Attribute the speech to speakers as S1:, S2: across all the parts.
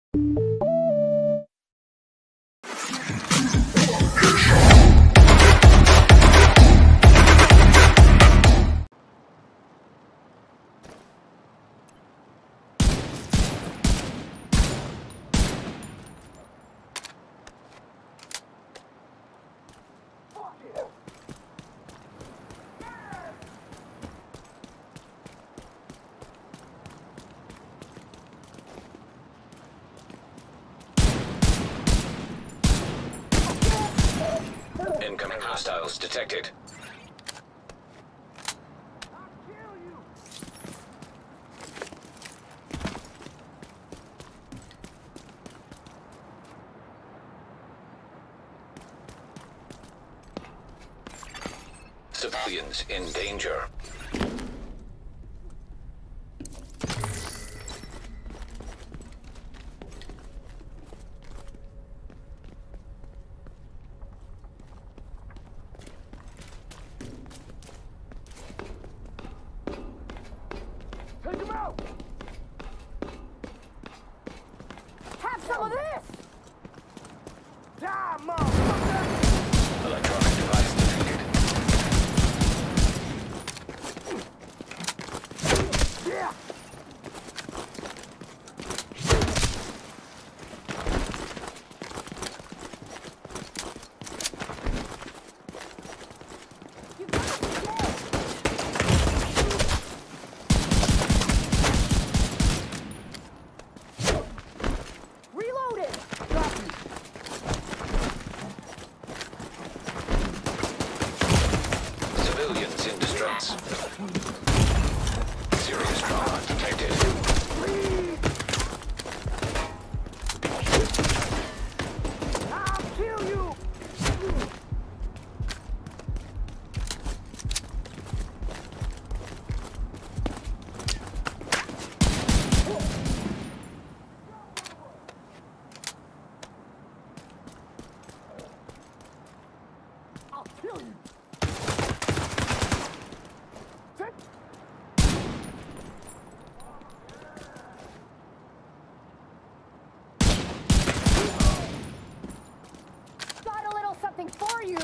S1: Incoming hostiles detected. Civilians in danger.
S2: Take him out! Have some of this! Die, motherfucker!
S1: Electronic device defeated.
S2: Yeah!
S1: Civilians in distress. Serious trauma detected.
S2: I'll kill you! I'll kill you! Got a little something for you!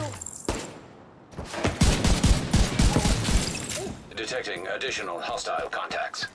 S1: Detecting additional hostile contacts.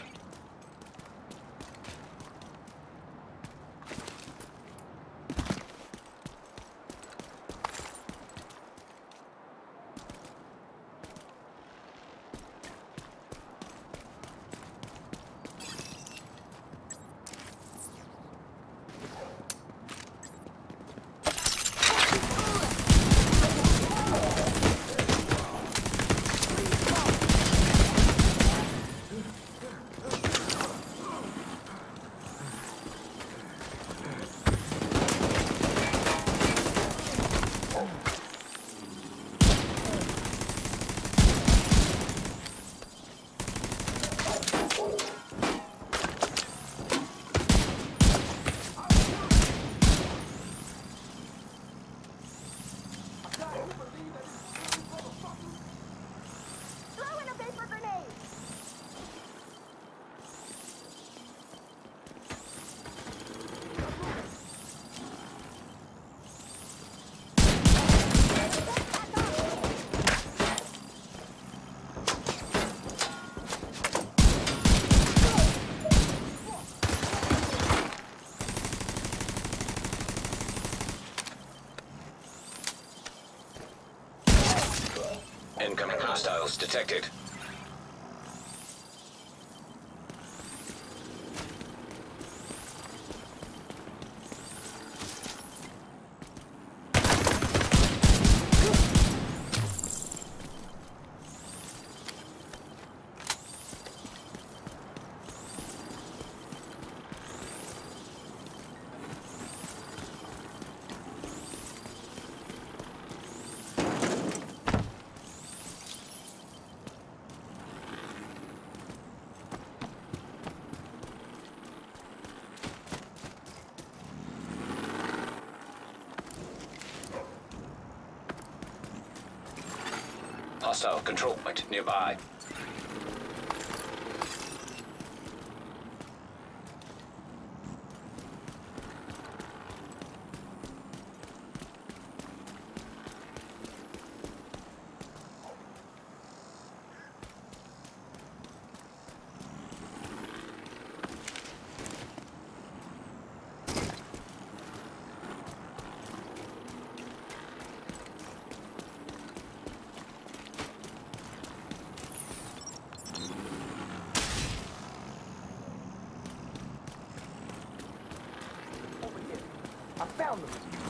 S2: Throw in a vapor grenade!
S1: Incoming hostiles detected. Hostile control point nearby.
S2: Found them.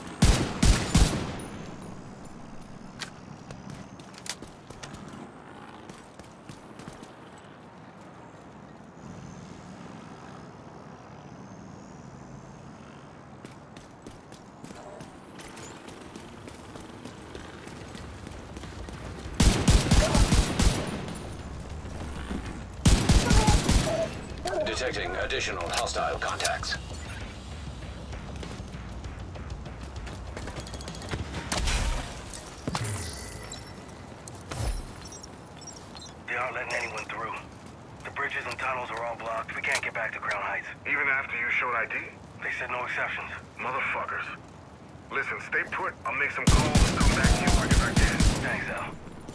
S1: Detecting additional hostile contacts.
S3: They aren't letting anyone through. The bridges and tunnels are all blocked. We can't get back to Crown Heights.
S4: Even after you showed ID?
S3: They said no exceptions.
S4: Motherfuckers. Listen, stay put. I'll make some calls and come back to you quick as I can.
S3: Thanks, Al.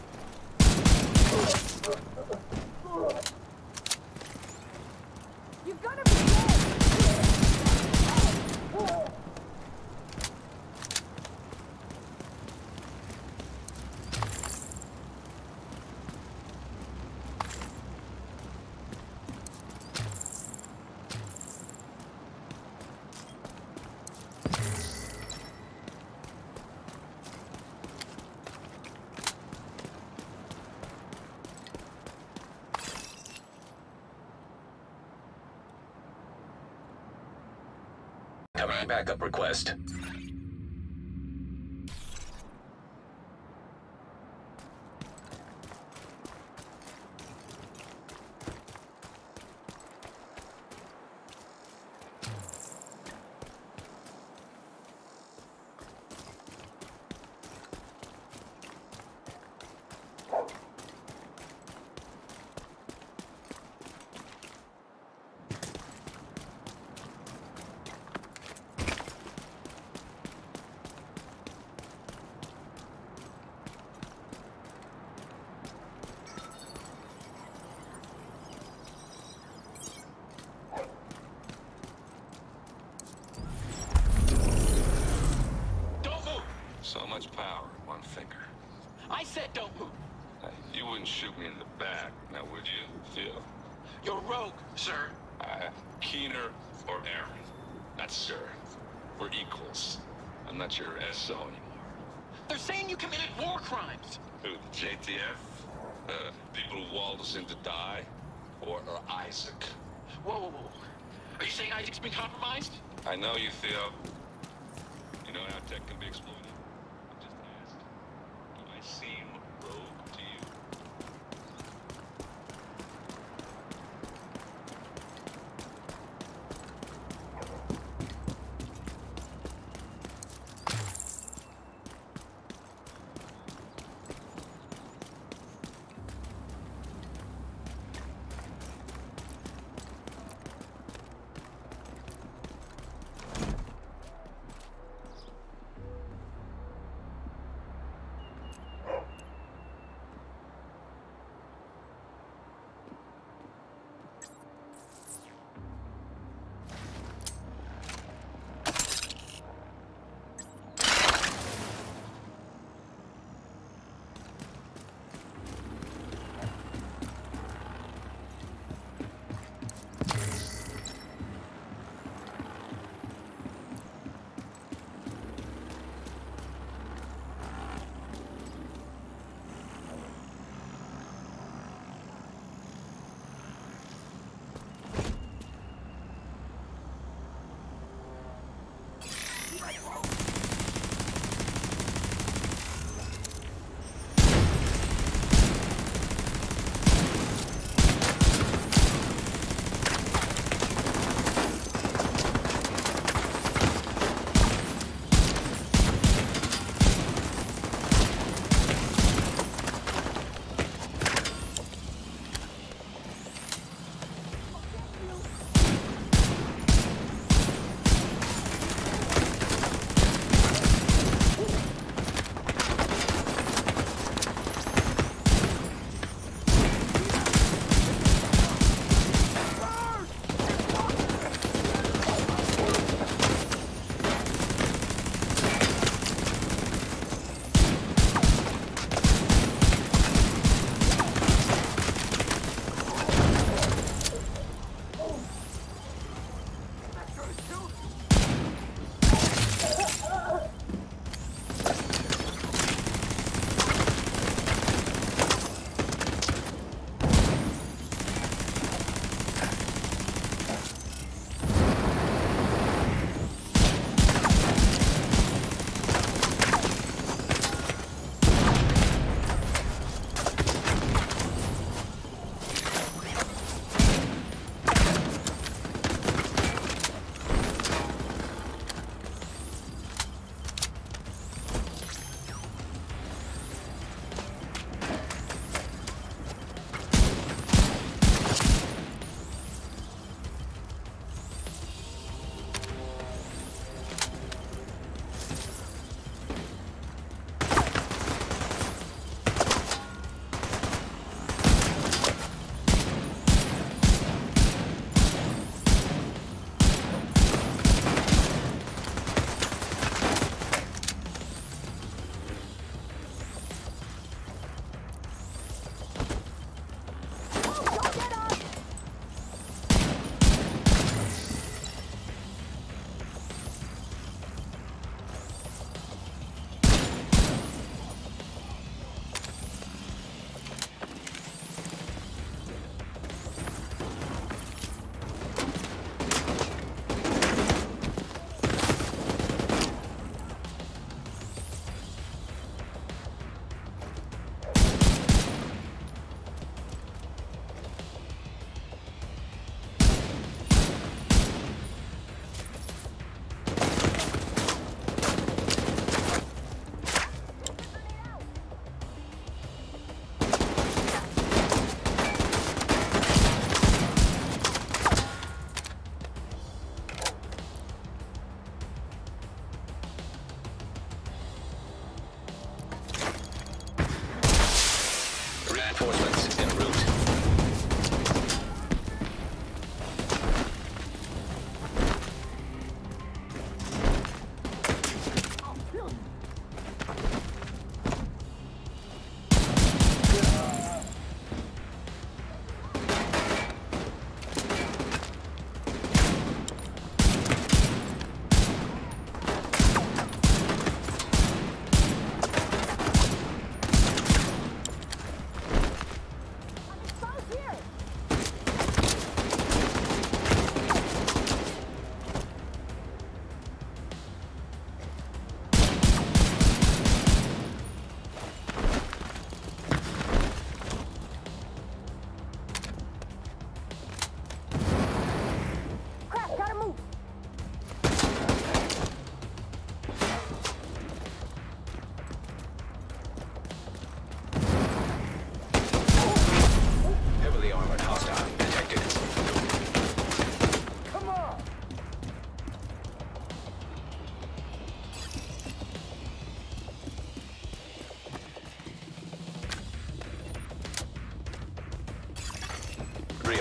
S2: You're gonna be dead!
S1: Coming backup request.
S5: So much power in one finger.
S6: I said don't move.
S5: Hey, you wouldn't shoot me in the back, now would you, Theo?
S6: You're rogue, sir.
S5: Keener or Aaron? That's sir. We're equals. I'm not your SO anymore.
S6: They're saying you committed war crimes.
S5: Who, the JTF? People who walled us in to die? Or Isaac?
S6: Whoa, whoa, whoa. Are you saying Isaac's been compromised?
S5: I know you, Theo. You know how tech can be exploited. I'm just asking. Do I seem rogue to you?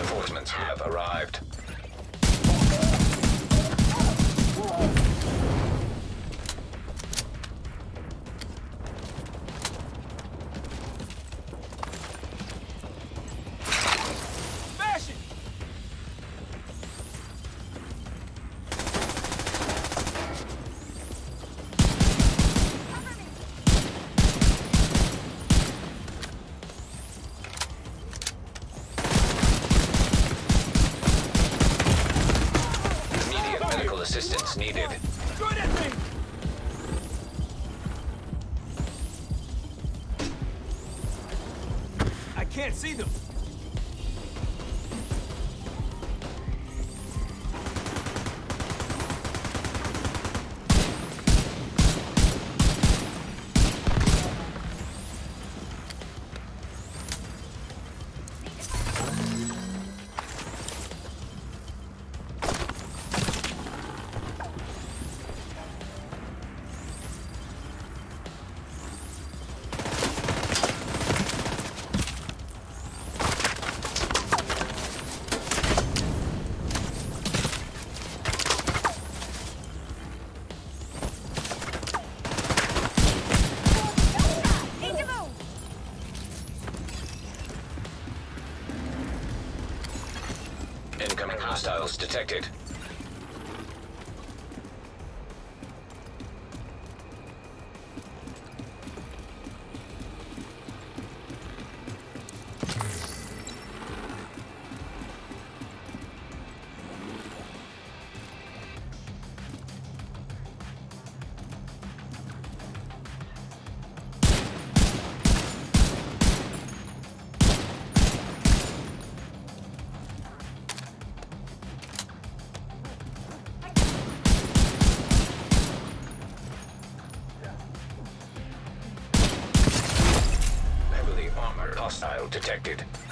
S1: Reinforcements have arrived.
S6: Smash it!
S1: Immediate medical assistance needed.
S6: Destroy that thing! I can't see them.
S1: Incoming hostiles detected. Heavily armored hostile detected.